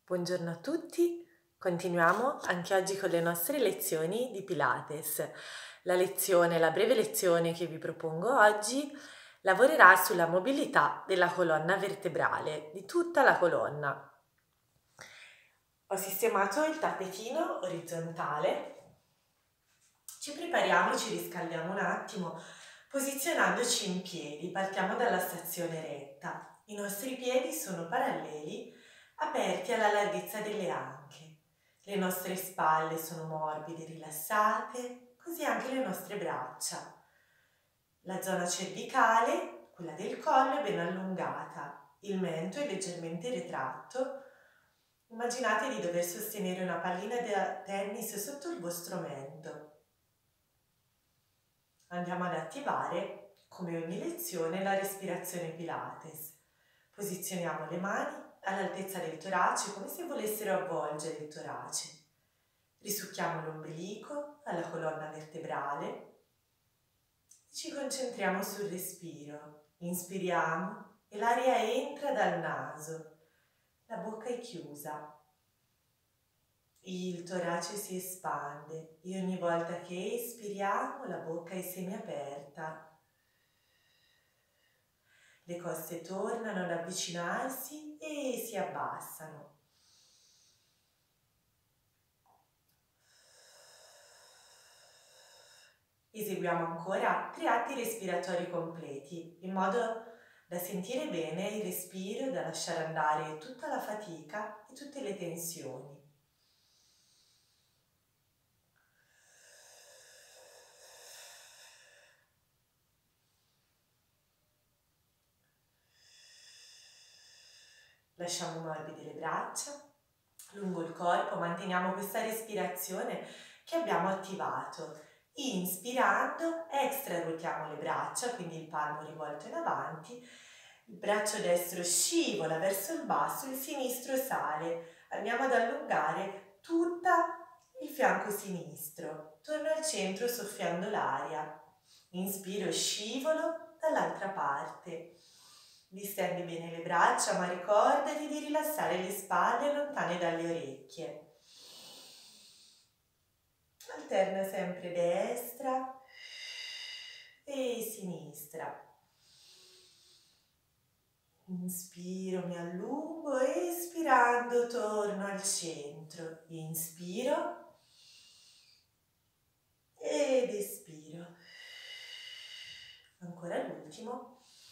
Buongiorno a tutti, continuiamo anche oggi con le nostre lezioni di Pilates. La breve lezione che vi propongo oggi lavorerà sulla mobilità della colonna vertebrale, di tutta la colonna. Ho sistemato il tappetino orizzontale, ci prepariamo, ci riscaldiamo un attimo posizionandoci in piedi, partiamo dalla stazione retta. I nostri piedi sono paralleli, aperti alla larghezza delle anche. Le nostre spalle sono morbide, rilassate, così anche le nostre braccia. La zona cervicale, quella del collo, è ben allungata. Il mento è leggermente retratto. Immaginate di dover sostenere una pallina da tennis sotto il vostro mento. Andiamo ad attivare, come ogni lezione, la respirazione Pilates. Posizioniamo le mani all'altezza del torace come se volessero avvolgere il torace. Risucchiamo l'ombelico alla colonna vertebrale e ci concentriamo sul respiro. Inspiriamo e l'aria entra dal naso. La bocca è chiusa. Il torace si espande e ogni volta che espiriamo la bocca è semiaperta. Le cosce tornano ad avvicinarsi e si abbassano. Eseguiamo ancora 3 atti respiratori completi, in modo da sentire bene il respiro e da lasciare andare tutta la fatica e tutte le tensioni. Lasciamo morbide le braccia, lungo il corpo manteniamo questa respirazione che abbiamo attivato. Inspirando, extraruotiamo le braccia, quindi il palmo rivolto in avanti, il braccio destro scivola verso il basso, il sinistro sale. Andiamo ad allungare tutto il fianco sinistro. Torno al centro soffiando l'aria. Inspiro, scivolo dall'altra parte. Distendi bene le braccia, ma ricordati di rilassare le spalle lontane dalle orecchie. Alterna sempre destra e sinistra. Inspiro, mi allungo, espirando torno al centro. Inspiro ed espiro. Ancora l'ultimo.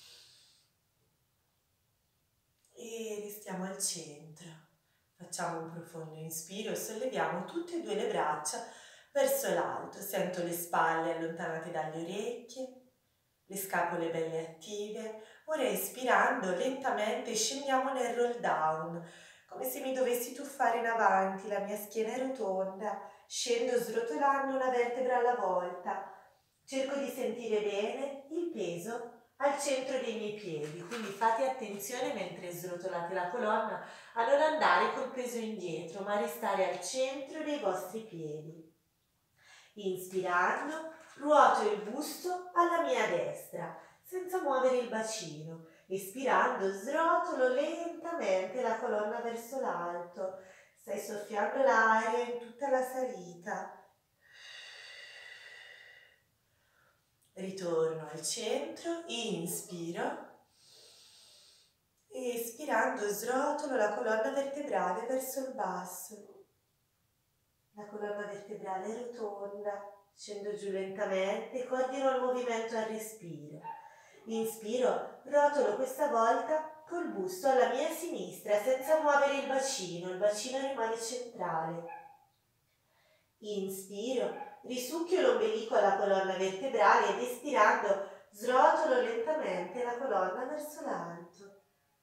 E restiamo al centro. Facciamo un profondo inspiro e solleviamo tutte e 2 le braccia verso l'alto. Sento le spalle allontanate dalle orecchie, le scapole belle attive. Ora espirando lentamente scendiamo nel roll down, come se mi dovessi tuffare in avanti, la mia schiena è rotonda, scendo srotolando una vertebra alla volta. Cerco di sentire bene il peso al centro dei miei piedi, quindi fate attenzione mentre srotolate la colonna a non andare col peso indietro, ma restare al centro dei vostri piedi. Inspirando, ruoto il busto alla mia destra, senza muovere il bacino. Espirando, srotolo lentamente la colonna verso l'alto. Stai soffiando l'aria in tutta la salita. Ritorno al centro, inspiro. Espirando, srotolo la colonna vertebrale verso il basso. La colonna vertebrale è rotonda. Scendo giù lentamente, coordino il movimento al respiro. Inspiro, rotolo questa volta col busto alla mia sinistra, senza muovere il bacino rimane centrale. Inspiro, risucchio l'ombelico alla colonna vertebrale ed espirando, srotolo lentamente la colonna verso l'alto.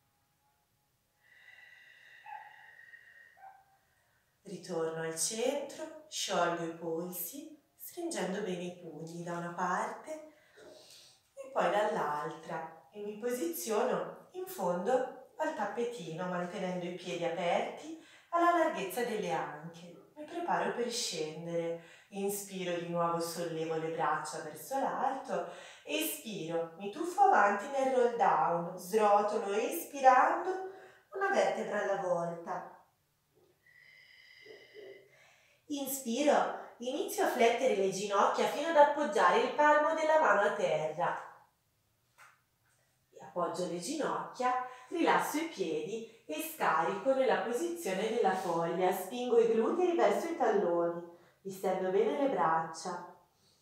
Ritorno al centro, sciolgo i polsi, stringendo bene i pugni da una parte e poi dall'altra e mi posiziono in fondo al tappetino mantenendo i piedi aperti alla larghezza delle anche. Mi preparo per scendere. Inspiro, di nuovo sollevo le braccia verso l'alto, espiro, mi tuffo avanti nel roll down, srotolo espirando una vertebra alla volta. Inspiro, inizio a flettere le ginocchia fino ad appoggiare il palmo della mano a terra. Appoggio le ginocchia, rilasso i piedi e scarico nella posizione della foglia. Spingo i glutei verso i talloni, distendo bene le braccia.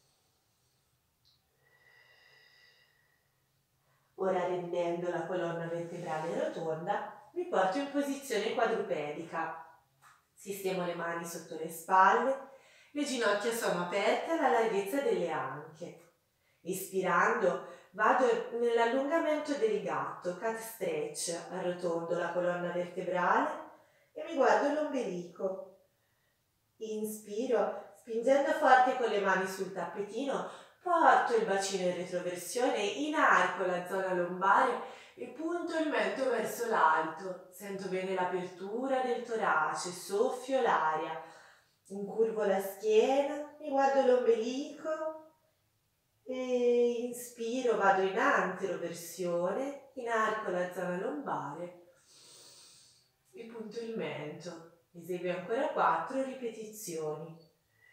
Ora, rendendo la colonna vertebrale rotonda, mi porto in posizione quadrupedica. Sistemo le mani sotto le spalle, le ginocchia sono aperte alla larghezza delle anche. Ispirando, vado nell'allungamento del gatto, cat stretch, arrotondo la colonna vertebrale e mi guardo l'ombelico. Inspiro, spingendo forte con le mani sul tappetino, porto il bacino in retroversione, inarco la zona lombare e punto il mento verso l'alto. Sento bene l'apertura del torace, soffio l'aria, incurvo la schiena, mi guardo l'ombelico e inspiro, vado in anteroversione, inarco la zona lombare e punto il mento. Eseguo ancora 4 ripetizioni.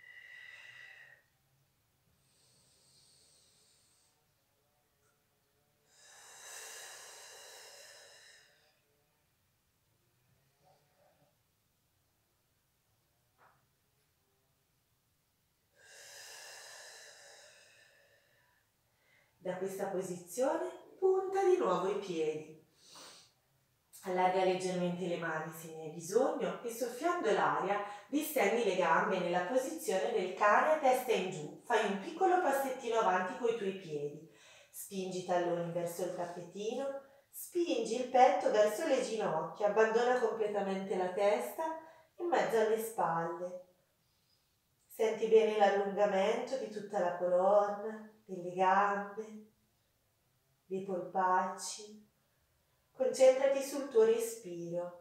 Da questa posizione punta di nuovo i piedi. Allarga leggermente le mani se ne hai bisogno e soffiando l'aria distendi le gambe nella posizione del cane a testa in giù. Fai un piccolo passettino avanti coi tuoi piedi. Spingi i talloni verso il tappetino, spingi il petto verso le ginocchia, abbandona completamente la testa in mezzo alle spalle. Senti bene l'allungamento di tutta la colonna, delle gambe, dei polpacci. Concentrati sul tuo respiro.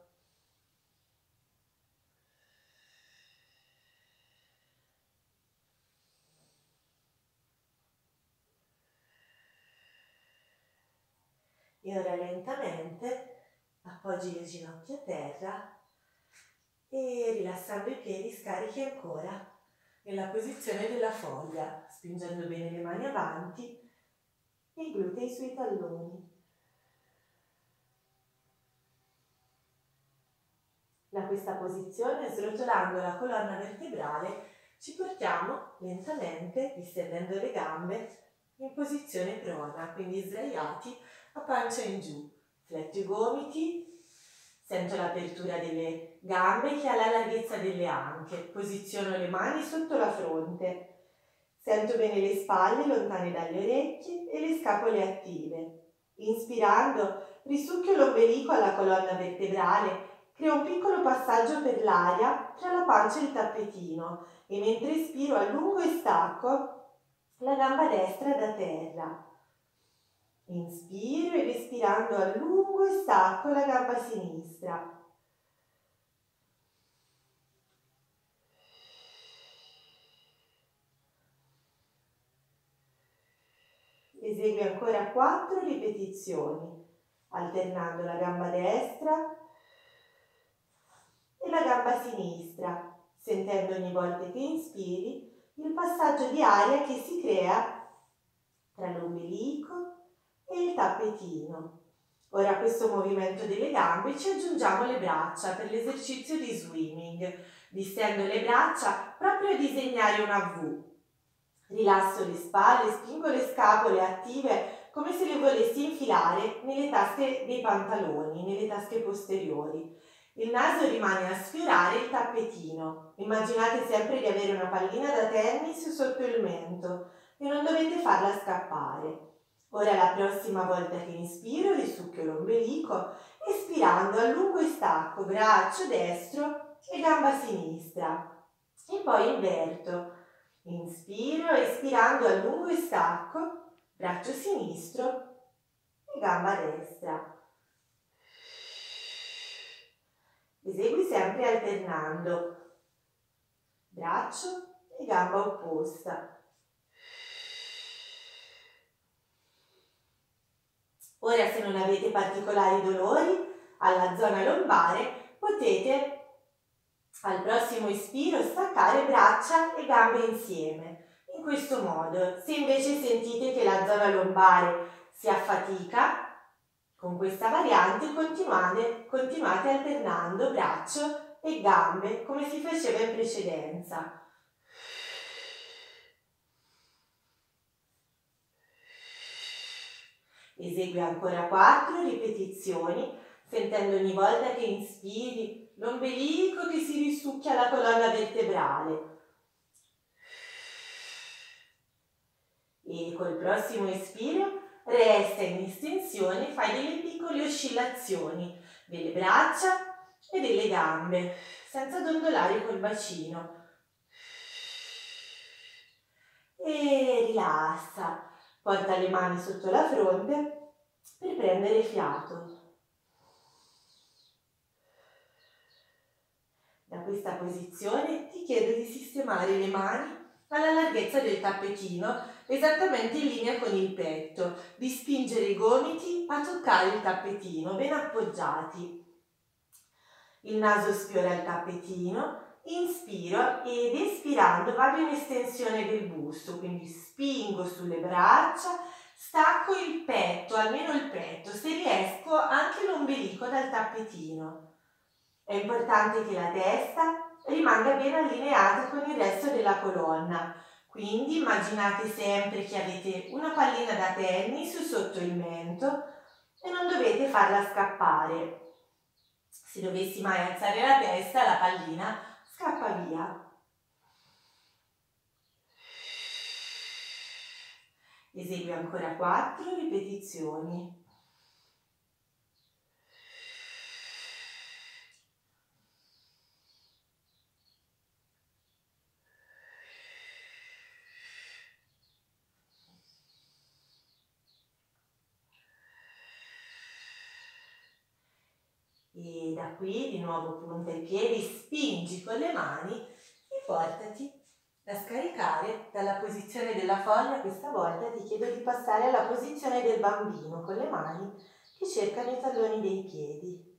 E ora lentamente appoggi le ginocchia a terra e rilassando i piedi scarichi ancora nella posizione della foglia, spingendo bene le mani avanti e i glutei sui talloni. Da questa posizione, srotolando la colonna vertebrale, ci portiamo lentamente, distendendo le gambe, in posizione prona, quindi sdraiati a pancia in giù. Fletto i gomiti, sento l'apertura delle gambe che ha la larghezza delle anche, posiziono le mani sotto la fronte, sento bene le spalle lontane dalle orecchie e le scapole attive. Inspirando, risucchio l'ombelico alla colonna vertebrale, creo un piccolo passaggio per l'aria tra la pancia e il tappetino e mentre espiro allungo e stacco la gamba destra da terra. Inspiro ed espirando allungo e stacco la gamba sinistra. Esegui ancora 4 ripetizioni, alternando la gamba destra e la gamba sinistra, sentendo ogni volta che inspiri il passaggio di aria che si crea tra l'ombelico e il tappetino. Ora a questo movimento delle gambe ci aggiungiamo le braccia per l'esercizio di swimming. Distendo le braccia proprio a disegnare una V. Rilasso le spalle, spingo le scapole attive come se le volessi infilare nelle tasche dei pantaloni, nelle tasche posteriori. Il naso rimane a sfiorare il tappetino. Immaginate sempre di avere una pallina da tennis sotto il mento e non dovete farla scappare. Ora la prossima volta che inspiro risucchio l'ombelico, espirando allungo e stacco braccio destro e gamba sinistra. E poi inverto. Inspiro, espirando allungo e stacco, braccio sinistro e gamba destra. Esegui sempre alternando braccio e gamba opposta. Ora, se non avete particolari dolori alla zona lombare, potete Al prossimo ispiro staccare braccia e gambe insieme. In questo modo, se invece sentite che la zona lombare si affatica, con questa variante continuate alternando braccio e gambe come si faceva in precedenza. Esegui ancora 4 ripetizioni, sentendo ogni volta che inspiri l'ombelico che si risucchia alla colonna vertebrale. E col prossimo espiro resta in estensione, fai delle piccole oscillazioni delle braccia e delle gambe, senza dondolare col bacino. E rilassa, porta le mani sotto la fronte per prendere fiato. Da questa posizione ti chiedo di sistemare le mani alla larghezza del tappetino, esattamente in linea con il petto, di spingere i gomiti a toccare il tappetino, ben appoggiati. Il naso sfiora il tappetino, inspiro ed espirando vado in estensione del busto, quindi spingo sulle braccia, stacco il petto, almeno il petto, se riesco anche l'ombelico dal tappetino. È importante che la testa rimanga ben allineata con il resto della colonna, quindi immaginate sempre che avete una pallina da tennis sotto il mento e non dovete farla scappare. Se dovessi mai alzare la testa, la pallina scappa via. Esegui ancora 4 ripetizioni. E da qui di nuovo punta i piedi, spingi con le mani e portati a scaricare dalla posizione della foglia. Questa volta ti chiedo di passare alla posizione del bambino con le mani che cercano i talloni dei piedi.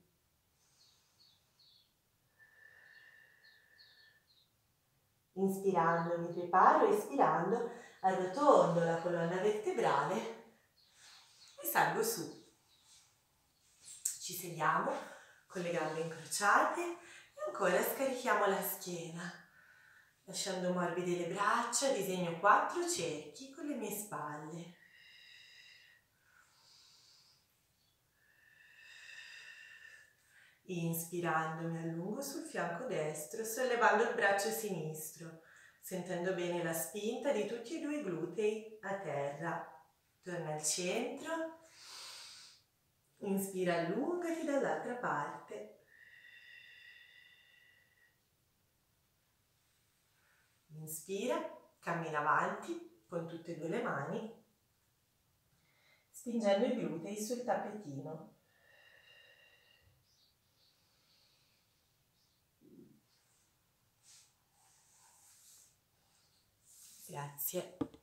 Inspirando mi preparo, espirando arrotondo la colonna vertebrale e salgo su. Ci sediamo con le gambe incrociate e ancora scarichiamo la schiena, lasciando morbide le braccia, disegno 4 cerchi con le mie spalle. Inspirando mi allungo sul fianco destro, sollevando il braccio sinistro, sentendo bene la spinta di tutti e 2 i glutei a terra. Torna al centro. Inspira, allungati dall'altra parte. Inspira, cammina avanti con tutte e 2 le mani, spingendo i glutei sul tappetino. Grazie.